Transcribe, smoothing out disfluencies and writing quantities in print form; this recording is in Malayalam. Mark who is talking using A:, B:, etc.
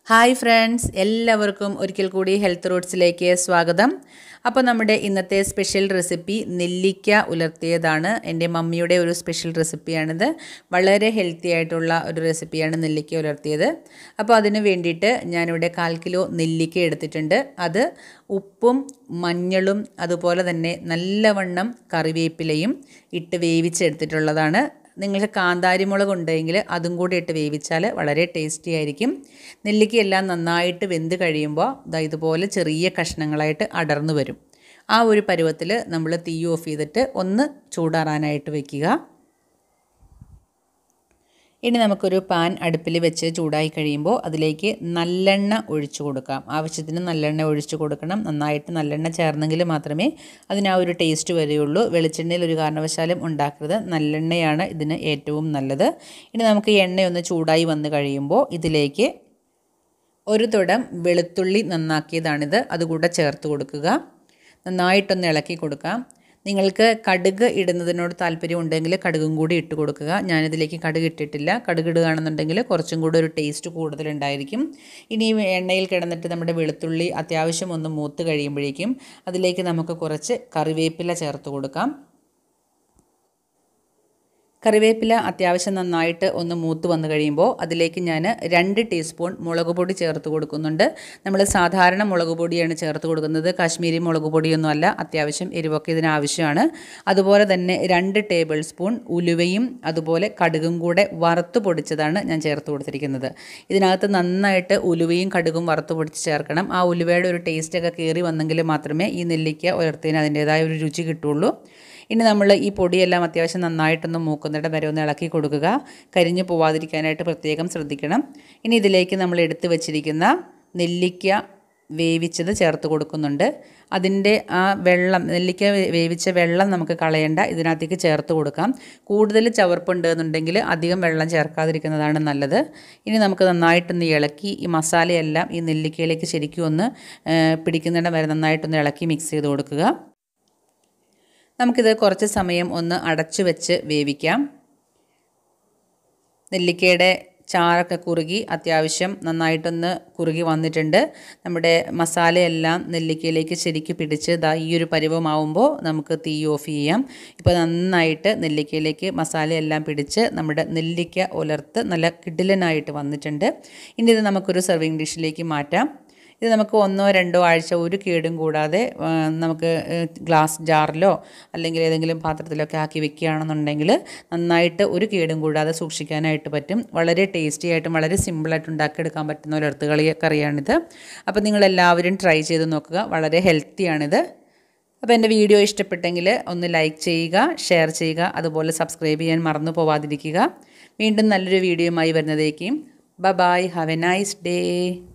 A: ഹായ് ഫ്രണ്ട്സ്, എല്ലാവർക്കും ഒരിക്കൽ കൂടി ഹെൽത്ത് റൂട്ട്സിലേക്ക് സ്വാഗതം. അപ്പോൾ നമ്മുടെ ഇന്നത്തെ സ്പെഷ്യൽ റെസിപ്പി നെല്ലിക്ക ഉലർത്തിയതാണ്. എൻ്റെ മമ്മിയുടെ ഒരു സ്പെഷ്യൽ റെസിപ്പിയാണിത്. വളരെ ഹെൽത്തി ആയിട്ടുള്ള ഒരു റെസിപ്പിയാണ് നെല്ലിക്ക ഉലർത്തിയത്. അപ്പോൾ അതിന് വേണ്ടിയിട്ട് ഞാനിവിടെ 1/4 കിലോ നെല്ലിക്ക എടുത്തിട്ടുണ്ട്. അത് ഉപ്പും മഞ്ഞളും അതുപോലെ തന്നെ നല്ലവണ്ണം കറിവേപ്പിലയും ഇട്ട് വേവിച്ചെടുത്തിട്ടുള്ളതാണ്. നിങ്ങൾക്ക് കാന്താരി മുളക് ഉണ്ടെങ്കിൽ അതും കൂടി ഇട്ട് വേവിച്ചാൽ വളരെ ടേസ്റ്റി ആയിരിക്കും. നെല്ലിക്കയെല്ലാം നന്നായിട്ട് വെന്ത് കഴിയുമ്പോൾ ഇതുപോലെ ചെറിയ കഷ്ണങ്ങളായിട്ട് അടർന്നു വരും. ആ ഒരു പരുവത്തിൽ നമ്മൾ തീ ഓഫ് ചെയ്തിട്ട് ഒന്ന് ചൂടാറാനായിട്ട് വയ്ക്കുക. ഇനി നമുക്കൊരു പാൻ അടുപ്പിൽ വെച്ച് ചൂടായി കഴിയുമ്പോൾ അതിലേക്ക് നല്ലെണ്ണ ഒഴിച്ചു കൊടുക്കാം. ആവശ്യത്തിന് നല്ലെണ്ണ ഒഴിച്ചു കൊടുക്കണം. നന്നായിട്ട് നല്ലെണ്ണ ചേർന്നെങ്കിൽ മാത്രമേ അതിന് ആ ഒരു ടേസ്റ്റ് വരികയുള്ളൂ. വെളിച്ചെണ്ണയിൽ ഒരു കാരണവശാലും ഉണ്ടാക്കരുത്. നല്ലെണ്ണയാണ് ഇതിന് ഏറ്റവും നല്ലത്. ഇനി നമുക്ക് എണ്ണയൊന്ന് ചൂടായി വന്നു കഴിയുമ്പോൾ ഇതിലേക്ക് ഒരു തുടം വെളുത്തുള്ളി നന്നാക്കിയതാണിത്, അതുകൂടെ ചേർത്ത് കൊടുക്കുക. നന്നായിട്ടൊന്ന് ഇളക്കി കൊടുക്കാം. നിങ്ങൾക്ക് കടുക് ഇടുന്നതിനോട് താല്പര്യം ഉണ്ടെങ്കിൽ കടുകും കൂടി ഇട്ട് കൊടുക്കുക. ഞാനിതിലേക്ക് കടുക് ഇട്ടിട്ടില്ല. കടുക് ഇടുകയാണെന്നുണ്ടെങ്കിൽ കുറച്ചും കൂടി ഒരു ടേസ്റ്റ് കൂടുതലുണ്ടായിരിക്കും. ഇനി എണ്ണയിൽ കിടന്നിട്ട് നമ്മുടെ വെളുത്തുള്ളി അത്യാവശ്യം ഒന്ന് മൂത്ത് കഴിയുമ്പോഴേക്കും അതിലേക്ക് നമുക്ക് കുറച്ച് കറിവേപ്പില ചേർത്ത് കൊടുക്കാം. കറിവേപ്പില അത്യാവശ്യം നന്നായിട്ട് ഒന്ന് മൂത്ത് വന്നു കഴിയുമ്പോൾ അതിലേക്ക് ഞാൻ 2 ടീസ്പൂൺ മുളക് പൊടി ചേർത്ത് കൊടുക്കുന്നുണ്ട്. നമ്മൾ സാധാരണ മുളക് പൊടിയാണ് ചേർത്ത് കൊടുക്കുന്നത്. കാശ്മീരി മുളക് പൊടിയൊന്നുമല്ല. അത്യാവശ്യം എരിവൊക്കെ ഇതിനാവശ്യമാണ്. അതുപോലെ തന്നെ 2 ടേബിൾ സ്പൂൺ ഉലുവയും അതുപോലെ കടുകും കൂടെ വറുത്ത് പൊടിച്ചതാണ് ഞാൻ ചേർത്ത് കൊടുത്തിരിക്കുന്നത്. ഇതിനകത്ത് നന്നായിട്ട് ഉലുവയും കടുകും വറുത്ത് പൊടിച്ച് ചേർക്കണം. ആ ഉലുവയുടെ ഒരു ടേസ്റ്റൊക്കെ കയറി വന്നെങ്കിൽ മാത്രമേ ഈ നെല്ലിക്ക ഉലർത്തിയതിന് അതിൻ്റേതായ ഒരു രുചി കിട്ടുള്ളൂ. ഇനി നമ്മൾ ഈ പൊടിയെല്ലാം അത്യാവശ്യം നന്നായിട്ടൊന്ന് മൂക്കുന്നിടം വരെ ഒന്ന് ഇളക്കി കൊടുക്കുക. കരിഞ്ഞു പോവാതിരിക്കാനായിട്ട് പ്രത്യേകം ശ്രദ്ധിക്കണം. ഇനി ഇതിലേക്ക് നമ്മൾ എടുത്തു വച്ചിരിക്കുന്ന നെല്ലിക്ക വേവിച്ചത് ചേർത്ത് കൊടുക്കുന്നുണ്ട്. അതിൻ്റെ ആ വെള്ളം, നെല്ലിക്ക വേവിച്ച വെള്ളം നമുക്ക് കളയേണ്ട, ഇതിനകത്തേക്ക് ചേർത്ത് കൊടുക്കാം. കൂടുതൽ ചവർപ്പുണ്ട് എന്നുണ്ടെങ്കിൽ അധികം വെള്ളം ചേർക്കാതിരിക്കുന്നതാണ് നല്ലത്. ഇനി നമുക്ക് നന്നായിട്ടൊന്ന് ഇളക്കി ഈ മസാലയെല്ലാം ഈ നെല്ലിക്കയിലേക്ക് ശരിക്കും ഒന്ന് പിടിക്കുന്നിടം വരെ നന്നായിട്ടൊന്ന് ഇളക്കി മിക്സ് ചെയ്ത് കൊടുക്കുക. നമുക്കിത് കുറച്ച് സമയം ഒന്ന് അടച്ചു വെച്ച് വേവിക്കാം. നെല്ലിക്കയുടെ ചാറൊക്കെ കുറുകി അത്യാവശ്യം നന്നായിട്ടൊന്ന് കുറുകി വന്നിട്ടുണ്ട്. നമ്മുടെ മസാലയെല്ലാം നെല്ലിക്കയിലേക്ക് ശരിക്ക് പിടിച്ച് ഈ ഒരു പരുവമാവുമ്പോൾ നമുക്ക് തീ ഓഫ് ചെയ്യാം. ഇപ്പോൾ നന്നായിട്ട് നെല്ലിക്കയിലേക്ക് മസാലയെല്ലാം പിടിച്ച് നമ്മുടെ നെല്ലിക്ക ഉലർത്ത് നല്ല കിടിലനായിട്ട് വന്നിട്ടുണ്ട്. ഇനി ഇത് നമുക്കൊരു സെർവിങ് ഡിഷിലേക്ക് മാറ്റാം. ഇത് നമുക്ക് 1-2 ആഴ്ച ഒരു കേടും കൂടാതെ നമുക്ക് ഗ്ലാസ് ജാറിലോ അല്ലെങ്കിൽ ഏതെങ്കിലും പാത്രത്തിലൊക്കെ ആക്കി വെക്കുകയാണെന്നുണ്ടെങ്കിൽ നന്നായിട്ട് ഒരു കേടും കൂടാതെ സൂക്ഷിക്കാനായിട്ട് പറ്റും. വളരെ ടേസ്റ്റി ആയിട്ടും വളരെ സിമ്പിളായിട്ട് ഉണ്ടാക്കിയെടുക്കാൻ പറ്റുന്ന ഉലർത്ത് കറിയാണിത്. അപ്പോൾ നിങ്ങളെല്ലാവരും ട്രൈ ചെയ്ത് നോക്കുക. വളരെ ഹെൽത്തിയാണിത്. അപ്പോൾ എൻ്റെ വീഡിയോ ഇഷ്ടപ്പെട്ടെങ്കിൽ ഒന്ന് ലൈക്ക് ചെയ്യുക, ഷെയർ ചെയ്യുക, അതുപോലെ സബ്സ്ക്രൈബ് ചെയ്യാൻ മറന്നു പോവാതിരിക്കുക. വീണ്ടും നല്ലൊരു വീഡിയോയുമായി വരുന്നതേക്കും bye. Have a nice day.